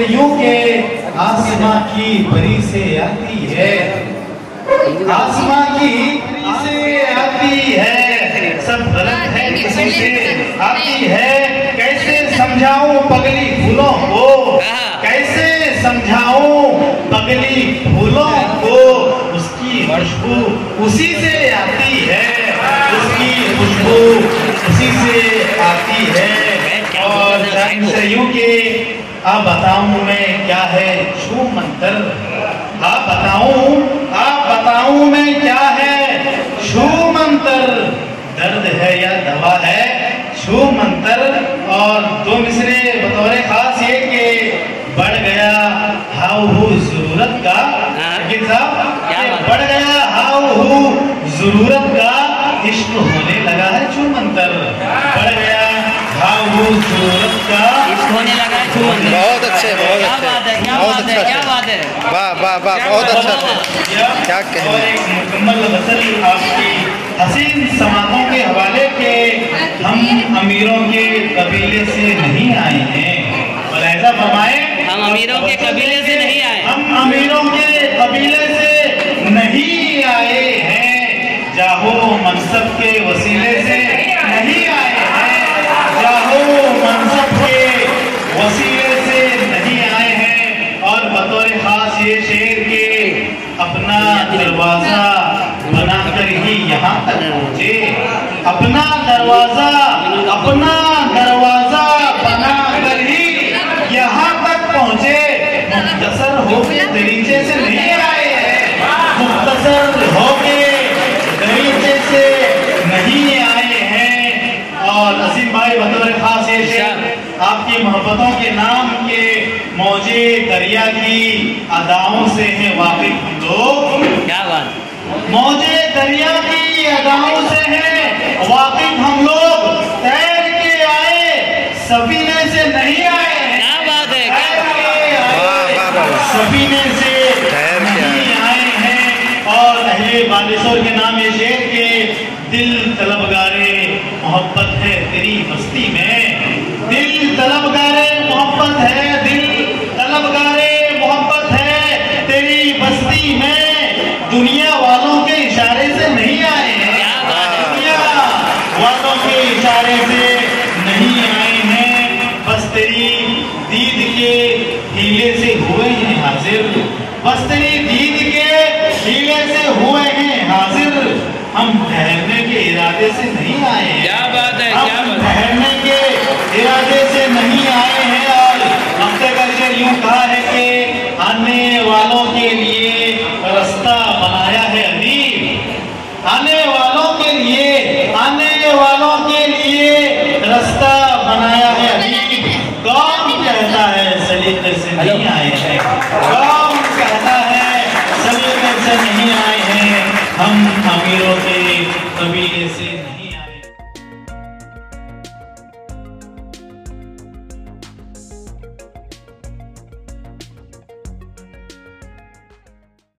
यूं के आसमां की परी से आती है, आसमां की से आती है, सब गलत है किसी से आती है। कैसे समझाऊं पगली फूलों को, कैसे समझाऊं पगली फूलों को, उसकी खुशबू उसी से आती है, उसकी खुशबू उसी से आती है। और से यूं के आप बताऊं मैं क्या है छू मंतर, आप बताऊं मैं क्या है छू मंतर, दर्द है या दवा है छू मंतर। और दो मिसरे बतौर खास ये कि बढ़ गया हाउ हु जरूरत का, बढ़ गया हाउ हु जरूरत का, इश्क होने लगा है छू मंतर, बढ़ गया हाउ हु जरूरत का, इश्क होने लगा है छू मंतर। बहुत अच्छे, बहुत अच्छे, बहुत अच्छा, क्या बात है, वाह वाह वाह, बहुत अच्छा, क्या कहना। और एक मुकम्मल गज़ल आपकी हसीन समातों के हवाले के, हम अमीरों के कबीले से नहीं आए हैं, और ऐसा फरमाए हम अमीरों के कबीले से नहीं आए, हम अमीरों के कबीले से नहीं आए हैं, जाहो मनसब के वसीले से नहीं आए हैं, जाहो मनसब के वसीले से नहीं आए हैं। और बतौर खास ये शेर के अपना दरवाजा बनाकर ही यहाँ तक पहुँचे, अपना दरवाजा बनाकर ही यहाँ तक पहुँचे, मुख्तसर होके दरीचे से नहीं आए हैं, मुख्तसर होके दरीचे से नहीं आए हैं। और असीम भाई बतौर खास ये शेर आपकी मोहब्बतों के नाम के मौजे दरिया की अदाओं से हैं वाकिफ हम लोग, क्या बात, मौजे दरिया की अदाओं से हैं वाकिफ हम लोग, तैर के आए सफीने से नहीं आए हैं, क्या बात है, सफीने से नहीं आए हैं। और अहले बालेश्वर के नाम ये शेर के, दिल तलबगारे मोहब्बत है तेरी बस्ती में, दिल तलबगारे मोहब्बत है, दिल तलबगारे मोहब्बत है तेरी बस्ती में, दुनिया वालों के इशारे से नहीं आए हैं, दुनिया वालों के इशारे से नहीं आए हैं, बस तेरी दीद के हीले से हुए हैं हाजिर, बस तेरी दीद के हीले से हुए हैं हाजिर, हम ठहरने के इरादे से नहीं आए हैं, क्या बात है, क्या बात, ठहरने के इरादे से नहीं आए हैं। और हफ्ते का शेर यूं कहा है कि आने वालों के लिए रास्ता बनाया है अदीब, आने वालों के लिए, आने वालों के लिए रास्ता बनाया है अदीब, कौन कहता है सलीके से नहीं आए हैं, कौन कहता है सलीके से नहीं आए हैं, हम अमीरों के कबीले से